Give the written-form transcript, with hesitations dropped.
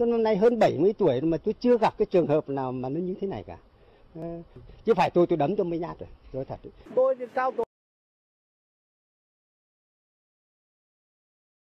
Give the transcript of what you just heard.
Tôi năm nay hơn 70 tuổi mà tôi chưa gặp cái trường hợp nào mà nó như thế này cả. Chứ phải tôi đấm cho mấy nhát rồi thật. Tôi cao tuổi.